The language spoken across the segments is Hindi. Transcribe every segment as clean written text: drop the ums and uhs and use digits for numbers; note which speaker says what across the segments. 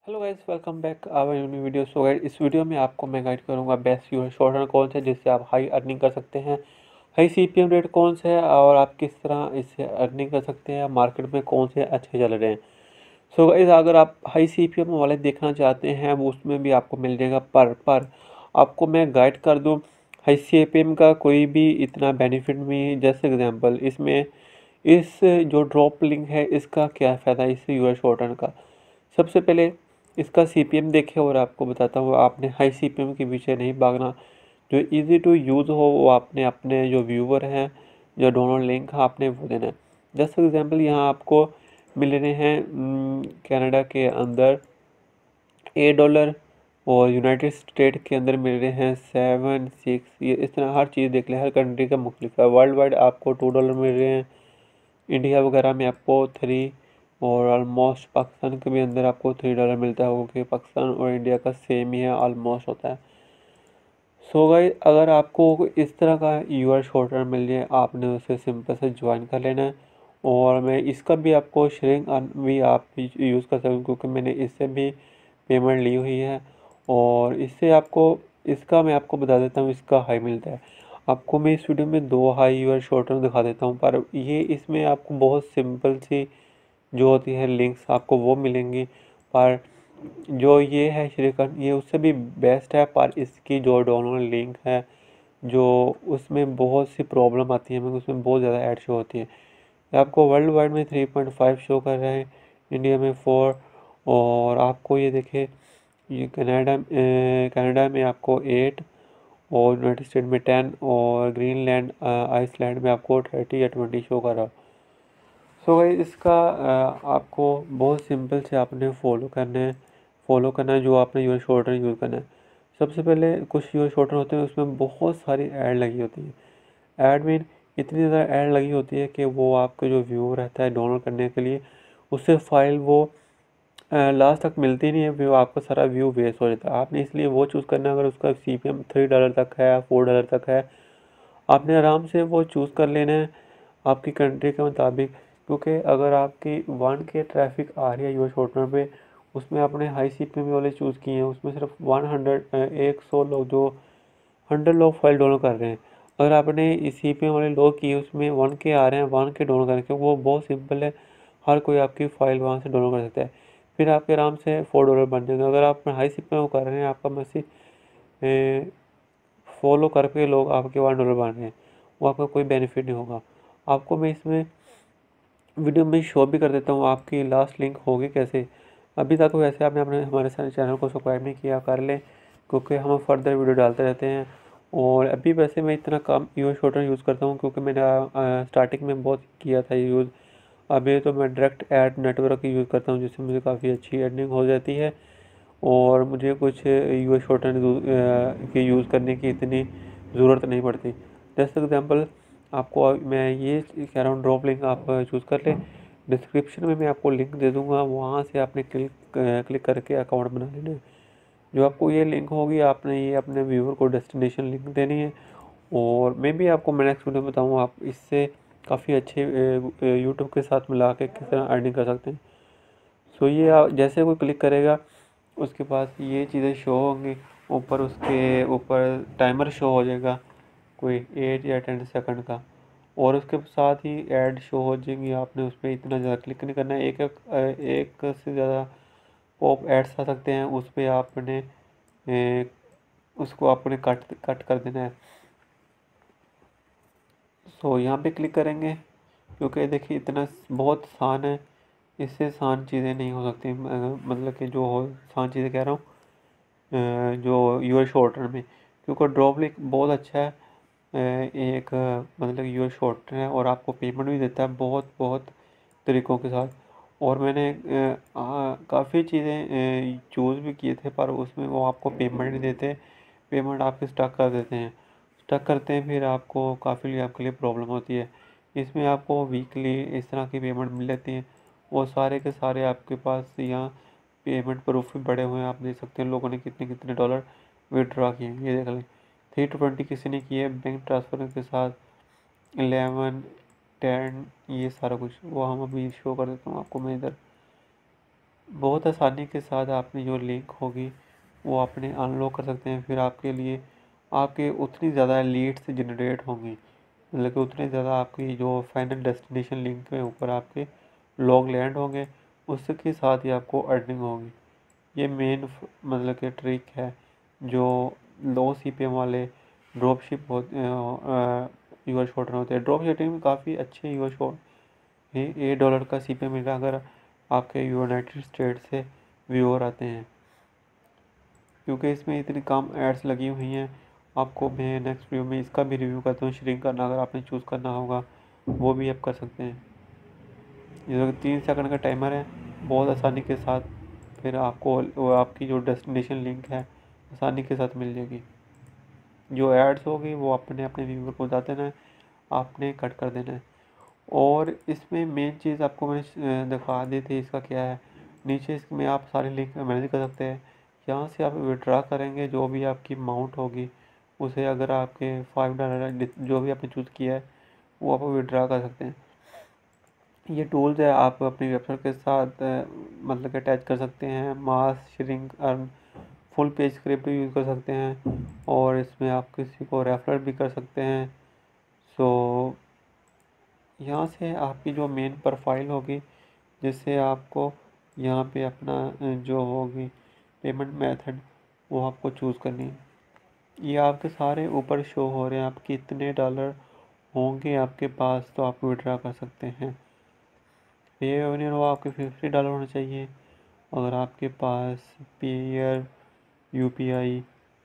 Speaker 1: Hello guys, welcome back our new video. So guys, इस वीडियो में आपको मैं गाइड करूंगा बेस्ट यूएस शॉर्ट रन कौन से है जिससे आप हाई अर्निंग कर सकते हैं। हाई सीपीएम रेट कौन से है और आप किस तरह इससे अर्निंग कर सकते हैं। मार्केट में कौन से अच्छे चल रहे हैं। सो गाइस, अगर आप हाई सीपीएम वाले देखना चाहते हैं वो उसमें भी आपको मिल जाएगा। पर आपको मैं गाइड कर दूँ, हाई सीपीएम का कोई भी इतना बेनिफिट नहीं। जैसे एग्जांपल, इसमें इस जो ड्रॉप लिंक है इसका क्या फ़ायदा है इस यूएस शॉर्ट रन का। सबसे पहले इसका सीपीएम देखें और आपको बताता हूँ, आपने हाई सीपीएम के पीछे नहीं भागना। जो इजी टू यूज़ हो वो आपने अपने जो व्यूवर हैं, जो डाउनलोड लिंक है, आपने वो देना है। जैसे एग्जांपल, यहाँ आपको मिल रहे हैं कनाडा के अंदर $8 और यूनाइटेड स्टेट के अंदर मिल रहे हैं 7, 6। ये इस तरह हर चीज़ देख लें, हर कंट्री का मुख्तलिफ है। वर्ल्ड वाइड आपको $2 मिल रहे हैं। इंडिया वगैरह में आपको 3 और ऑलमोस्ट पाकिस्तान के भी अंदर आपको $3 मिलता है, क्योंकि पाकिस्तान और इंडिया का सेम ही है, ऑलमोस्ट होता है। सो गाइस, अगर आपको इस तरह का यूआर शॉर्टर मिल जाए, आपने उसे सिंपल से ज्वाइन कर लेना है। और मैं इसका भी आपको शेयरिंग भी आप यूज़ कर सकते हो, क्योंकि मैंने इससे भी पेमेंट ली हुई है। और इससे आपको, इसका मैं आपको बता देता हूँ, इसका हाई मिलता है। आपको मैं इस वीडियो में 2 हाई यूआर शॉर्टर दिखा देता हूँ, पर ये इसमें आपको बहुत सिंपल सी जो होती है लिंक्स आपको वो मिलेंगी। पर जो ये है श्रीखंड, ये उससे भी बेस्ट है, पर इसकी जो डाउनलोड लिंक है, जो उसमें बहुत सी प्रॉब्लम आती है, हमें उसमें बहुत ज़्यादा ऐड शो होती है। ये आपको वर्ल्ड वाइड में 3.5 शो कर रहे हैं, इंडिया में 4। और आपको ये देखे, ये कनाडा में आपको 8 और यूनाइटेड स्टेट में 10 और ग्रीनलैंड आइसलैंड में आपको 30 या 20 शो कर रहा। सो भाई, इसका आपको बहुत सिंपल से आपने फॉलो करना है जो आपने यूएस शॉर्टर यूज़ करना है। सबसे पहले कुछ यूएस शॉर्टर होते हैं, उसमें बहुत सारी ऐड लगी होती है। ऐड मीन इतनी ज़्यादा ऐड लगी होती है कि वो आपका जो व्यू रहता है डाउनलोड करने के लिए, उससे फाइल वो लास्ट तक मिलती नहीं है, व्यू आपका सारा व्यू वेस्ट हो जाता है। आपने इसलिए वो चूज़ करना है। अगर उसका सीपीएम $3 तक है, $4 तक है, आपने आराम से वो चूज़ कर लेना है आपकी कंट्री के मुताबिक। क्योंकि अगर आपकी 1K ट्रैफिक आ रही है यूएस होटल पे, उसमें आपने हाई सीपीएम वाले चूज़ किए हैं, उसमें सिर्फ 100 लोग, जो 100 लोग फाइल डाउनलोड कर रहे हैं। अगर आपने इस सीपीएम वाले लोग किए, उसमें 1K आ रहे हैं, 1K डाउनलोड करके, वो बहुत सिंपल है। हर कोई आपकी फ़ाइल वहाँ से डाउनलोड कर सकता है। फिर आपके आराम से $4 बन जाएंगे। अगर आप हाई सीपीएम कर रहे हैं, आपका मैसेज फॉलो करके लोग आपके $1 बन रहे हैं, वो आपका कोई बेनिफिट नहीं होगा। आपको मैं इसमें वीडियो में शो भी कर देता हूँ आपकी लास्ट लिंक होगी कैसे। अभी तक वैसे आपने अपने हमारे सारे चैनल को सब्सक्राइब नहीं किया, कर लें, क्योंकि हम फर्दर वीडियो डालते रहते हैं। और अभी वैसे मैं इतना कम यूएस शॉर्टर यूज़ करता हूँ, क्योंकि मैंने स्टार्टिंग में बहुत किया था यूज़। अभी तो मैं डायरेक्ट ऐड नेटवर्क यूज़ करता हूँ, जिससे मुझे काफ़ी अच्छी अर्निंग हो जाती है। और मुझे कुछ यूएस शॉर्टन के यूज़ करने की इतनी ज़रूरत नहीं पड़ती। जैसे एग्जांपल, आपको मैं ये कह रहा हूँ, ड्रॉप लिंक आप चूज़ कर लें। डिस्क्रिप्शन में मैं आपको लिंक दे दूँगा, वहाँ से आपने क्लिक करके अकाउंट बना लेना है। जो आपको ये लिंक होगी, आपने ये अपने व्यूअर को डेस्टिनेशन लिंक देनी है। और मैं भी आपको मैं नेक्स्ट वीडियो में बताऊँ आप इससे काफ़ी अच्छे यूट्यूब के साथ मिला के किस तरह अर्निंग कर सकते हैं। सो ये जैसे कोई क्लिक करेगा, उसके पास ये चीज़ें शो होंगी। ऊपर उसके ऊपर टाइमर शो हो जाएगा, कोई 8 या 10 सेकंड का। और उसके साथ ही ऐड शो हो जाएंगी। आपने उस पर इतना ज़्यादा क्लिक नहीं करना है। एक से ज़्यादा पॉप एड्स आ सकते हैं, उस पर आपने ए, उसको आपने कट कट कर देना है। सो यहाँ पे क्लिक करेंगे, क्योंकि देखिए इतना बहुत आसान है, इससे आसान चीज़ें नहीं हो सकती। मतलब कि जो हो आसान चीज़ें कह रहा हूँ, जो यूएस शॉर्टर में, क्योंकि ड्रॉपलिक बहुत अच्छा है। मतलब यूएस शॉर्टर है और आपको पेमेंट भी देता है बहुत बहुत तरीक़ों के साथ। और मैंने काफ़ी चीज़ें चूज़ भी किए थे, पर उसमें वो आपको पेमेंट नहीं देते। पेमेंट आपके स्टक कर देते हैं, स्टक करते हैं, फिर आपको काफ़ी आपके लिए प्रॉब्लम होती है। इसमें आपको वीकली इस तरह की पेमेंट मिल जाती है। वो सारे के सारे आपके पास यहाँ पेमेंट प्रूफ भी पड़े हुए हैं, आप देख सकते हैं लोगों ने कितने कितने डॉलर विड्रॉ किए हैं। ये देख लें, 320 किसी ने किए बैंक ट्रांसफ़र के साथ, 11, 10, ये सारा कुछ वो हम अभी शो कर देता हूँ आपको मैं इधर। बहुत आसानी के साथ आपने जो लिंक होगी वो अपने अनलॉक कर सकते हैं। फिर आपके लिए आपके उतनी ज़्यादा लीड्स जनरेट होंगी, मतलब कि उतने ज़्यादा आपकी जो फाइनल डेस्टिनेशन लिंक के ऊपर आपके लॉग लैंड होंगे, उसके साथ ही आपको अर्निंग होगी। ये मेन मतलब कि ट्रिक है जो लो सीपीएम वाले ड्रॉप शिप होते यूआर शॉर्टनर होते हैं। ड्रॉप शिपिंग में काफ़ी अच्छे यूआर शॉर्ट $8 का सीपीएम मिलेगा अगर आपके यूनाइटेड स्टेट से व्यूअर आते हैं, क्योंकि इसमें इतनी कम एड्स लगी हुई हैं। आपको मैं नेक्स्ट वीडियो में इसका भी रिव्यू करता हूँ। श्रिंक करना अगर आपने चूज़ करना होगा वो भी आप कर सकते हैं। ये 3 सेकंड का टाइमर है, बहुत आसानी के साथ फिर आपको वो आपकी जो डेस्टिनेशन लिंक है आसानी के साथ मिल जाएगी। जो एड्स होगी वो अपने अपने व्यूअर को बता देना है, आपने कट कर देना है। और इसमें मेन चीज़ आपको मैंने दिखा दी थी, इसका क्या है, नीचे इसमें आप सारे लिंक मैनेज कर सकते हैं। यहाँ से आप विड्रा करेंगे जो भी आपकी अमाउंट होगी उसे, अगर आपके $5 जो भी आपने चूज़ किया है वो आप विड्रा कर सकते हैं। ये टूल्स है आप अपनी वेबसाइट के साथ मतलब कि अटैच कर सकते हैं। Mass shrink earn full page script use कर सकते हैं और इसमें आप किसी को रेफर भी कर सकते हैं। सो यहाँ से आपकी जो मेन प्रोफाइल होगी, जिससे आपको यहाँ पे अपना जो होगी पेमेंट मेथड वो आपको चूज़ करनी है। ये आपके सारे ऊपर शो हो रहे हैं, आप कितने डॉलर होंगे आपके पास तो आप विड्रा कर सकते हैं। पे यूनियन वो आपके $50 होने चाहिए। अगर आपके पास पेयर, यूपीआई,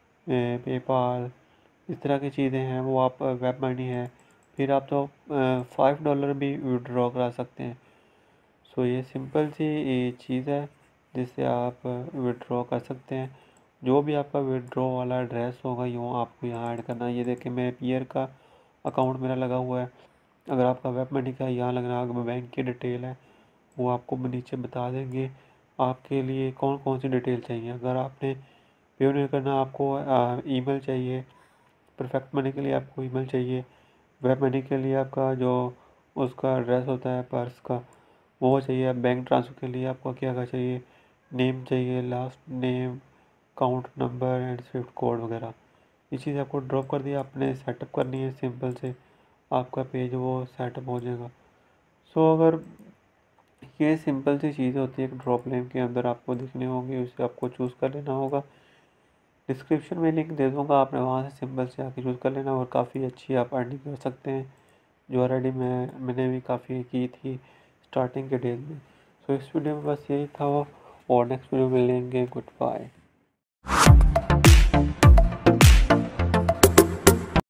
Speaker 1: पेपाल इस तरह की चीज़ें हैं, वो आप वेब मनी है, फिर आप तो $5 भी विड्रॉ करा सकते हैं। सो ये सिंपल सी ये चीज़ है जिससे आप विड्रॉ कर सकते हैं। जो भी आपका विड्रॉ वाला एड्रेस होगा यूँ आपको यहाँ ऐड करना है। ये देखिए मेरे पीयर का अकाउंट मेरा लगा हुआ है। अगर आपका वेब मनी का यहाँ लगना, अगर बैंक की डिटेल है वो आपको नीचे बता देंगे आपके लिए कौन कौन सी डिटेल चाहिए। अगर आपने पे नहीं करना, आपको ईमेल चाहिए, परफेक्ट मनी के लिए आपको ईमेल चाहिए, वेब मनी के लिए आपका जो उसका एड्रेस होता है पर्स का वो चाहिए, बैंक ट्रांसफ़र के लिए आपको क्या क्या चाहिए, नेम चाहिए, last name, account number and swift code वगैरह। ये चीज़ आपको ड्रॉप कर दिया, आपने सेटअप करनी है सिंपल से, आपका पेज वो सेटअप हो जाएगा। सो अगर ये सिंपल सी चीज़ होती है, एक ड्रॉप नेम के अंदर आपको दिखने होंगी, उसे आपको चूज़ कर लेना होगा। डिस्क्रिप्शन में लिंक दे दूँगा, आपने वहाँ से सिंपल से आके चूज़ कर लेना और काफ़ी अच्छी आप अर्निंग कर सकते हैं, जो ऑलरेडी मैंने भी काफ़ी की थी स्टार्टिंग के डेज में। सो इस वीडियो में बस यही था, और नेक्स्ट वीडियो में मिलेंगे। Good bye.